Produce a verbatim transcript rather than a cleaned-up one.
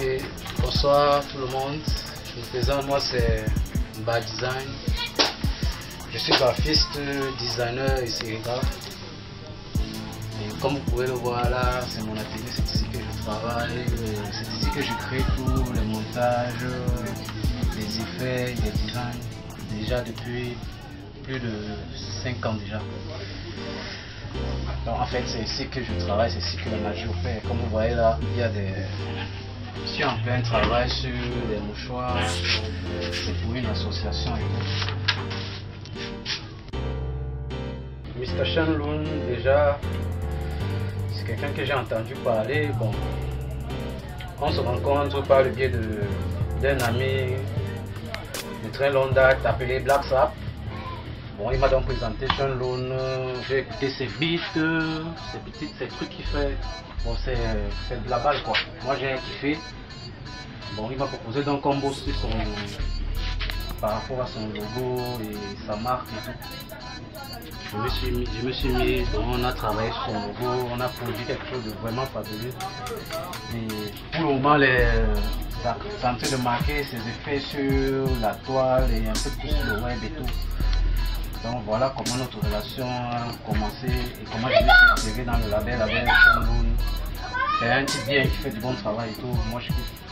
Ok, bonsoir tout le monde. Je me présente, moi c'est Mba Design. Je suis graphiste, designer et sérigraphe. Et comme vous pouvez le voir là, c'est mon atelier, c'est ici que je travaille, c'est ici que je crée tous les montages, les effets, les designs, déjà depuis plus de cinq ans déjà. Donc en fait c'est ici que je travaille, c'est ici que la magie opère. Comme vous voyez là, il y a des... Je suis en plein travail sur des mouchoirs, c'est pour une association et tout. mister Shenlong, déjà, c'est quelqu'un que j'ai entendu parler. Bon, on se rencontre par le biais d'un ami de très longue date appelé Black Sap. Bon, il m'a donc présenté Shenlong, j'ai écouté ses beats, ses petites, ses trucs qu'il fait. Bon, c'est de la balle quoi. Moi j'ai kiffé. Bon, il m'a proposé d'un combo sur son, par rapport à son logo et sa marque et tout. Je me suis mis, je me suis mis, bon, on a travaillé sur son logo, on a produit quelque chose de vraiment fabuleux. Et pour le moment, les, ça, ça en train de marquer ses effets sur la toile et un peu plus sur le web et tout. Donc voilà comment notre relation a commencé et comment je me suis intégré dans le label label Shenlong. C'est un type bien qui fait du bon travail et tout, moi je kiffe.